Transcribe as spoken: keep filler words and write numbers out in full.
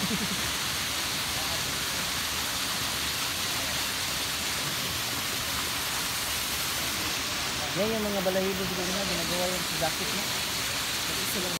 Yan yung mga balahibo siguro na ginagawa yung sa jacket mo.